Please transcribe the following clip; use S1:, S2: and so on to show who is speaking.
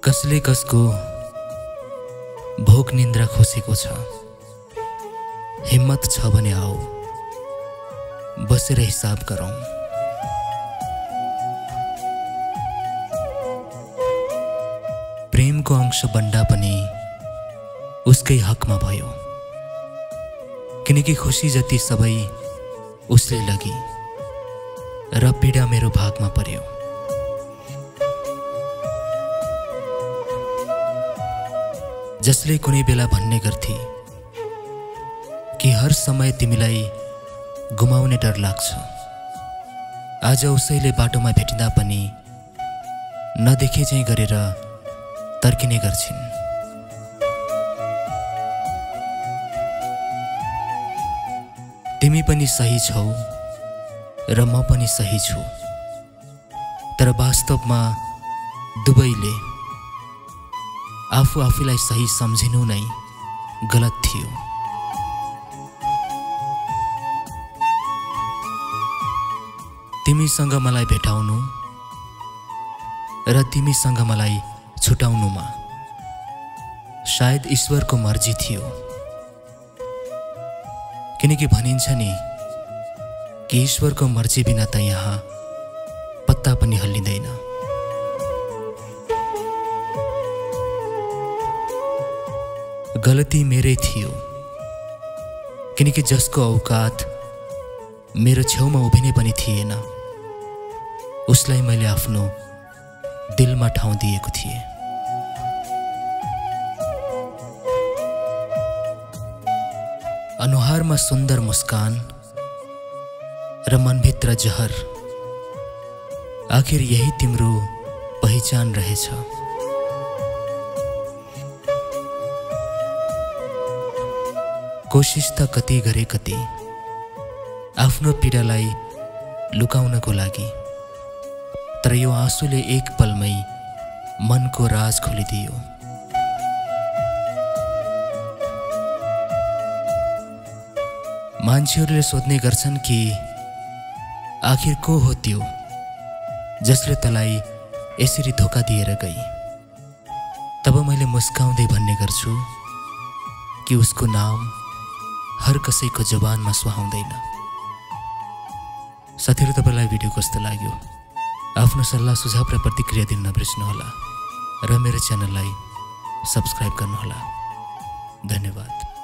S1: कसले कसको भोक निन्द्रा खोसेको छ। हिम्मत छ भने आओ बसेर हिसाब गरौं। प्रेमको अंश बन्डा पनि उसकै हकमा भयो, किनकि खुशी जति सबै उसले लगी र पीडा मेरो भागमा पर्यो। जसले कुनै बेला भन्ने गर्थे कि हर समय तिमीलाई गुमाउने डर लाग्छ, आज उसैले बाटोमा भेटिँदा पनि नदेखे चाहिँ गरेर तर्किने गर्छिन्। तिमी पनि सही छौ र म पनि सही छु, तर वास्तवमा दुवैले आफू आफूलाई सही सम्झिनु नै गलत थियो। तिमीसँग मलाई भेटाउनु र तिमीसँग मलाई छुटाउनुमा सायद ईश्वरको मर्जी थियो, किनकि भनिन्छ नि कि ईश्वरको मर्जी बिना त यहाँ पत्ता पनि हल्लिँदैन। गलती मेरै थियो, किनकि जसको औकात मेरो छेउमा उभिने पनि थिएन उसलाई मैले आफ्नो दिलमा ठाउँ दिएको थिएँ। अनुहारमा सुन्दर मुस्कान र मनभित्र जहर, आखिर यही तिम्रो पहिचान रहेछ। कोशिश त कति गरे कति आफ्नो पीडालाई लुकाउनको लागि, तर यो आँसुले एक पलमै मनको राज खोलिदियो। मान्छेहरूले सोध्ने गर्छन् कि आखिर को हो त्यो जसले तँलाई यसरी धोका दिएर गई। तब मैले मुस्काउँदै भन्ने गर्छु कि उसको नाम हर कसैको जवानमा सुहाउँदैन। साथीहरु, तपाईलाई भिडियो कस्तो लाग्यो? आफ्नो सल्लाह सुझाव र प्रतिक्रिया दिन नबिर्सनुहोला र मेरो च्यानललाई सब्स्क्राइब गर्नुहोला। धन्यवाद।